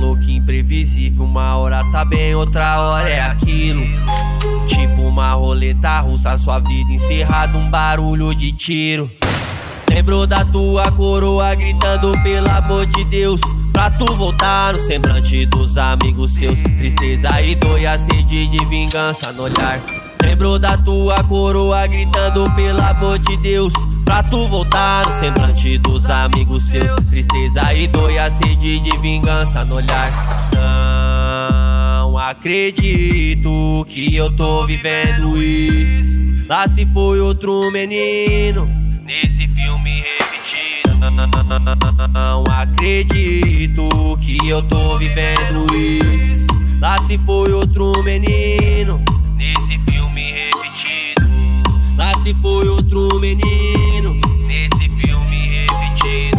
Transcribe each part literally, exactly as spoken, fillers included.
louco, imprevisível, uma hora tá bem, outra hora é aquilo. Tipo uma roleta russa, sua vida encerrada, um barulho de tiro. Lembrou da tua coroa gritando pelo amor de Deus, pra tu voltar no semblante dos amigos seus. Tristeza e dor e a sede de vingança no olhar. Lembrou da tua coroa gritando pelo amor de Deus, pra tu voltar no semblante dos amigos seus. Tristeza e dor e a sede de vingança no olhar. Não acredito que eu tô vivendo isso. Lá se foi outro menino nesse filme repetido. Não acredito que eu tô vivendo isso. Lá se foi outro menino nesse filme repetido. Lá se foi outro menino nesse filme repetido.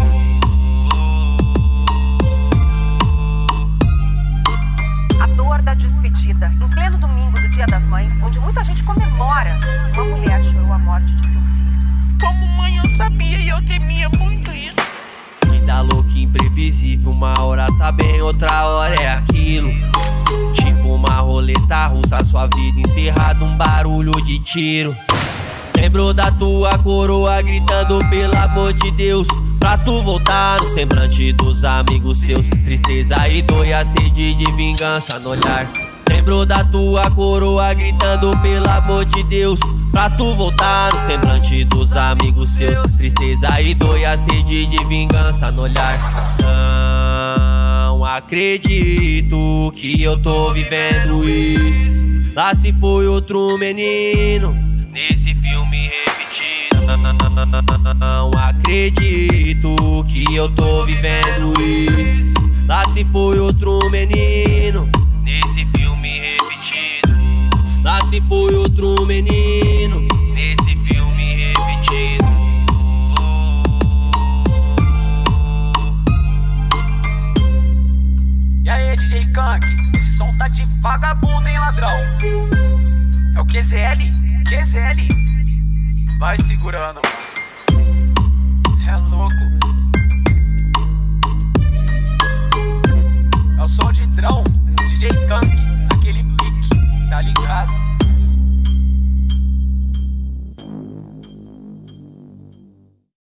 A dor da despedida, em pleno domingo do Dia das Mães, onde muita gente comemora, uma mulher chorou a morte de seu filho. Como mãe eu sabia e eu temia muito isso. Vida louca, imprevisível, uma hora tá bem, outra hora é aquilo. Tipo uma roleta russa, sua vida encerrada, um barulho de tiro. Lembrou da tua coroa gritando pelo amor de Deus, pra tu voltar no semblante dos amigos seus. Tristeza e dor e a sede de vingança no olhar. Lembrou da tua coroa gritando pelo amor de Deus, pra tu voltar no semblante dos amigos seus. Tristeza e dor e a sede de vingança no olhar. Não acredito que eu tô vivendo isso. Lá se foi outro menino nesse filme repetido. Não acredito que eu tô vivendo isso. Lá se foi outro menino nesse filme repetido. Lá se foi outro menino nesse filme repetido. E aí, D J Kank, esse som tá de vagabundo, hein, ladrão? É o Q Z L? Q Z L? Vai segurando, mano. Cê é louco.